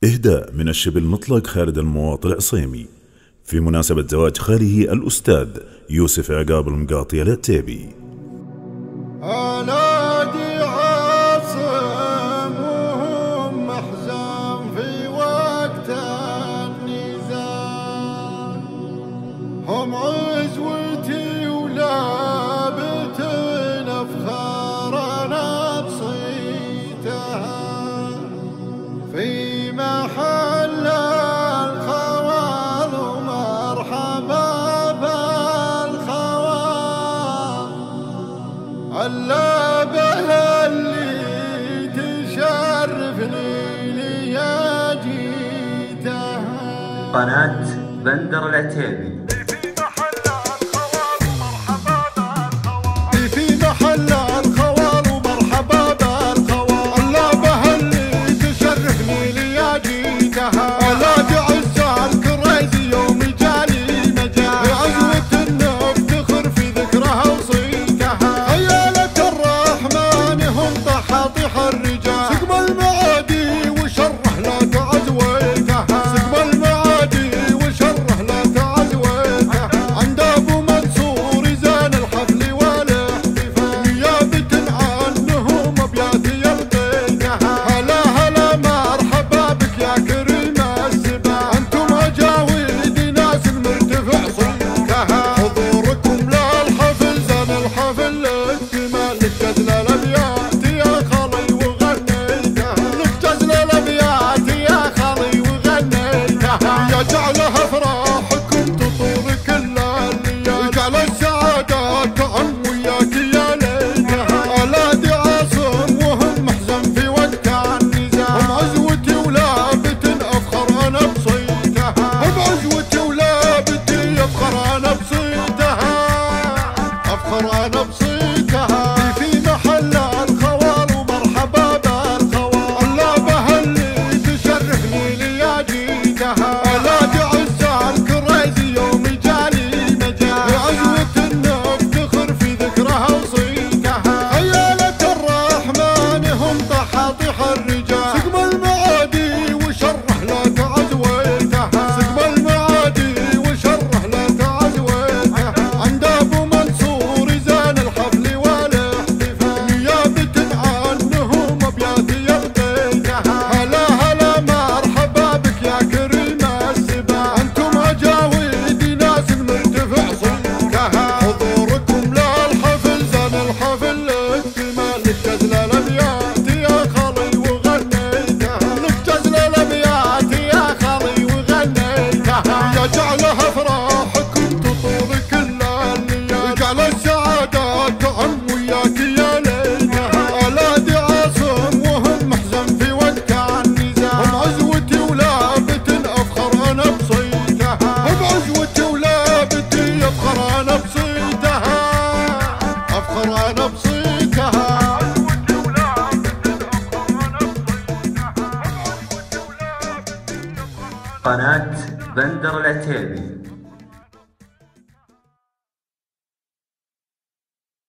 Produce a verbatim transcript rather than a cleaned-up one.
إهداء من الشبل المطلق خالد المواطن العصيمي في مناسبة زواج خاله الأستاذ يوسف عقاب المقاطي العتيبي. أنادي عاصم وهم محزن في وقت النزاع، هم عزوتي ولابتن أفخارنا بصيتها في محل الخوال ومرحبا بالخوال، اللابه اللي تشرفني ليجيتها. قناة بندر العتيبي. قناة بندر العتيبي.